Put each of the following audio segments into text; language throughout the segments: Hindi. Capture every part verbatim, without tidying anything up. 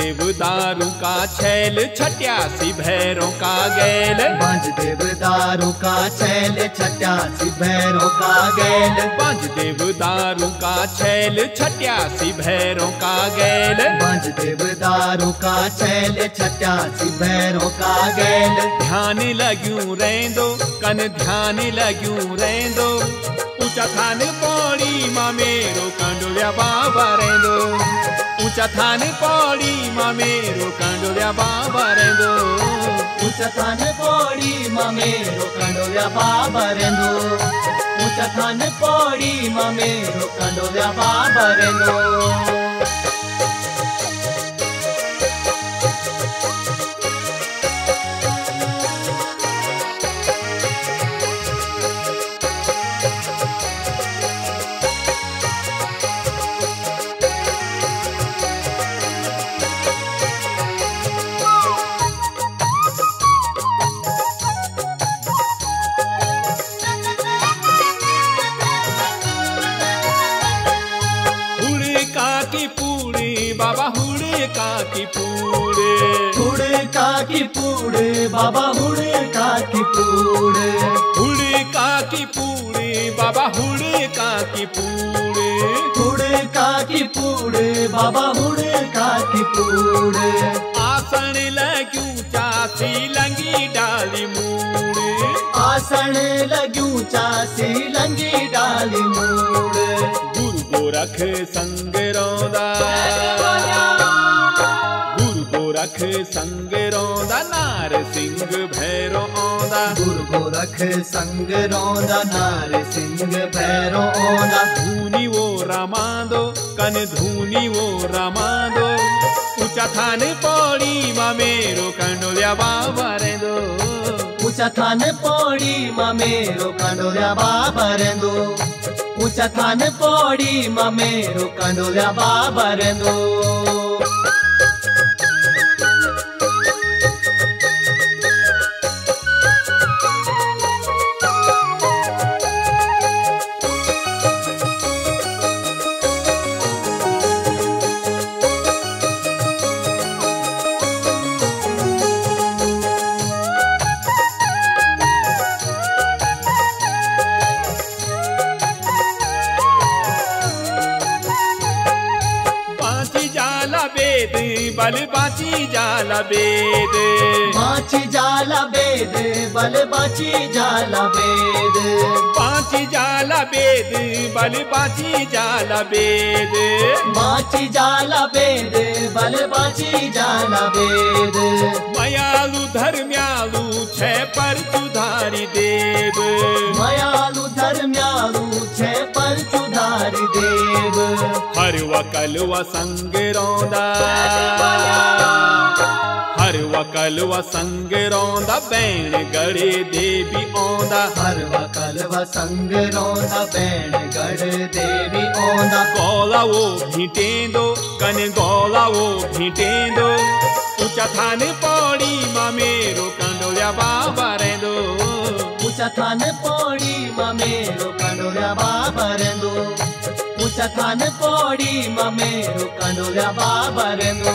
देव दारू का छैल छट्यासी भैरों का गैल। बांझ देव दारू का छैल छट्यासी भैरों का गैल। बांझ देव दारू का छैल छट्यासी भैरों का गैल। बांझ देव दारू का छैल छट्यासी भैरों का गैल। ध्यान लग्यूं रेंदो कन ध्यान लग्यूं रेंदो ऊंचा थान पौड़ी मां मेरो कंडोलिया बाबा रेंदो। ऊंचा थान पौड़ी मां मेरो कंडोलिया बाबा रेंदो। ऊंचा थान पौड़ी मां मेरो कंडोलिया बाबा रेंदो। ऊंचा थान पौड़ी मां मेरो कंडोलिया बाबा रेंदो। बाबा हुड़े का की पूड़े। हुड़े का की पूड़े बाबा हुड़े का की पूड़े। हुड़े का की पूड़े बाबा हुड़े का की पूड़े। हुड़े का की पूड़े बाबा हुड़े का की पूड़े। आसन लग्यूं चासी लंगी डाली मूड़े। आसन लग्यूं चासी लंगी डाली मूड़े। गुरु गोरख संग रौंदा गुरु गोरख संग रौंदा नार सिंह भैरो आंदा। गुरु गोरख संग रौंदा नार सिंह भैरो आंदा। धूनी वो रमांदो कन धूनी वो रमांदो ऊंचा थान पौड़ी मां मेरो कंडोलिया बाबा रेंदो। ऊंचा थान पौड़ी मां मेरो कंडोलिया बाबा रेंदो। ऊंचा थान पौड़ी मां मेरो कंडोलिया बाबा रेंदो। बेद बल बाची जाला बेद। बाची जाला बेद बल बाची जाला बेद। बाची जाला बेद बल बाची जाला बेद। बाची जाला बेद बल बाची जाला बेद। मयालु धर्म्यालु छे पर सुधारी देव। मयालु धर्म्यालु छे पर सुधारी देव। हर वकल व संग रौंदा हर वकल व संग रौंदा बैण गड़े देवी आंदा। हर वकल व संग रौंदा बैण गड़ देवी आंदा। गौला वो भीटेंदो कन गौला वो भीटेंदो ऊंचा थान पौड़ी मां मेरो कंडोलिया बाबा रेंदो। ऊंचा थान पौड़ी मां मेरो कंडोलिया बाबा रेंदो। ऊंचा थान पौड़ी मां मेरो कंडोलिया बाबा रेंदो।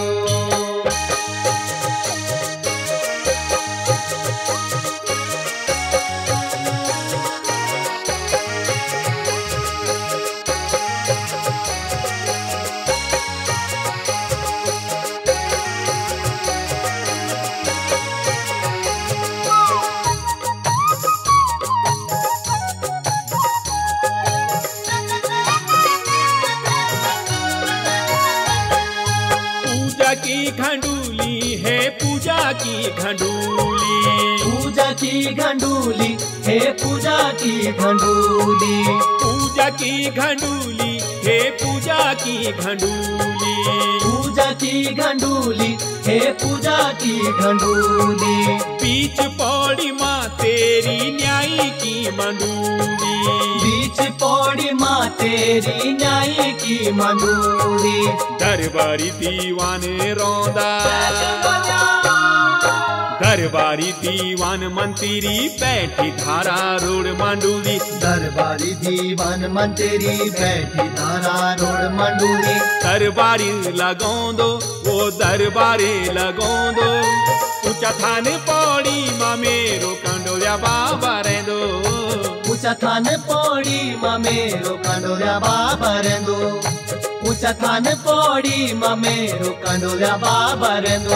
की घंडूली है पूजा की घंडूली। पूजा की घंडूली है पूजा की घंडूली। पूजा की घंडूली है पूजा की घंडूली। पूजा की घंडूली है पूजा की घंडूली। बीच पौड़ी माँ तेरी न्यायी की मंडूली। बीच पौड़ी माँ तेरी न्यायी की मंडूली। दरबारी दीवाने रौंदा दरबारी दीवान मंत्री बैठी धारा रोड मंडूली। दरबारी दीवान मंत्री बैठी धारा रोड मंडूली। दरबारी लगोंदो वो दरबारे लगोंदो ऊंचा थान पौड़ी मां मेरो कंडोलिया बाबा रेंदो। ऊंचा थान पौड़ी मां मेरो कंडोलिया बाबा रेंदो। ऊंचा थान पौड़ी मां मेरो कंडोलिया बाबा रेंदो।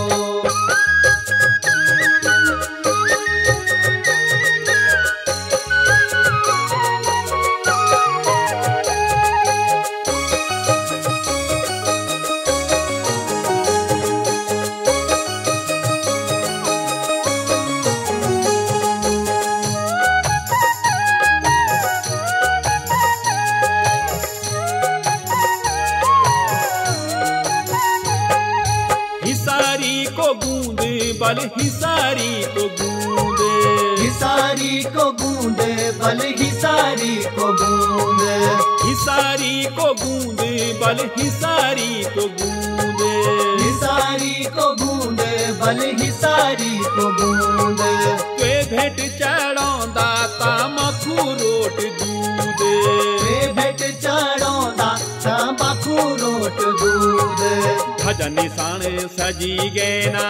हिसारी को गूंद बल हिसारी को गूंद। हिसारी को गूंद बल हिसारी को गूंद। हिसारी को गूंद बल हिसारी को गूंद। हिसारी को गूंद बल हिसारी को गूंद। वे भेट चढ़ौंदा ता मखू रोट दूध। वे भेट चढ़ौंदा ता मखू रोट दूध। भजन निशान सजी गए ना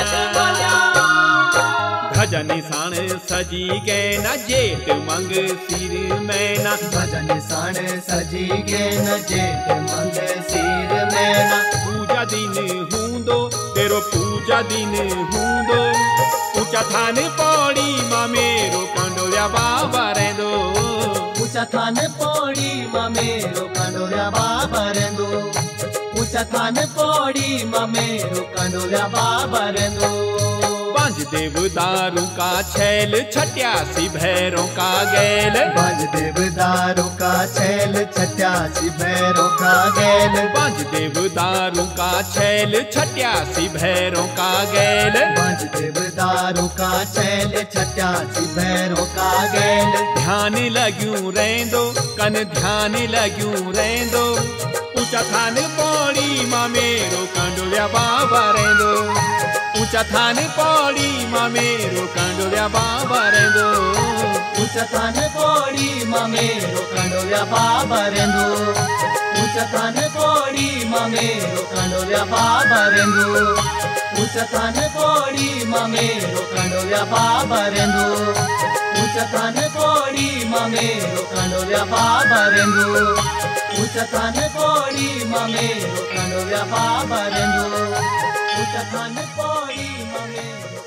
भजन निशान सजी गए ना जेठ मंग सिर में ना। भजन निशान सजी गए न जेठ मंग सिर में ना। पूजा दिन हूंदो तेरो पूजा दिन हूंदो ऊंचा थान पौड़ी मां मेरो कंडोलिया बाबा रेंदो। ऊंचा थान पौड़ी मां मेरो कंडोलिया बाबा रेंदो। ऊंचा थान पौड़ी मां मेरो कंडोलिया बाबा रेंदो। पंज देव दारू का छैल छट्यासी भैरों का गैल। पंज देव दारू का छैल छट्यासी भैरों का गैल। पंज देव दारू का छैल छट्यासी भैरों का गैल। पंज देव दारू का छैल छट्यासी भैरों का गैल। ध्यान लग्यूं रेंदो कन ध्यान लग्यूं रेंदो ऊंचा थान पौड़ी मां मेरो कंडोलिया बाबा रेंदो। ऊंचा थान पौड़ी मां मेरो कंडोलिया बाबा रेंदो। ऊंचा थान पौड़ी मां मेरो कंडोलिया बाबा रेंदो। ऊंचा थान पौड़ी मां मेरो कंडोलिया बाबा रेंदो। ऊंचा थान पौड़ी मां मेरो कंडोलिया बाबा रेंदो। ऊंचा थान पौड़ी मां मेरो कंडोलिया बाबा रेंदो। ऊंचा थान पौड़ी मां मेरो कंडोलिया बाबा रेंदो। ऊंचा थान पौड़ी मां मेरो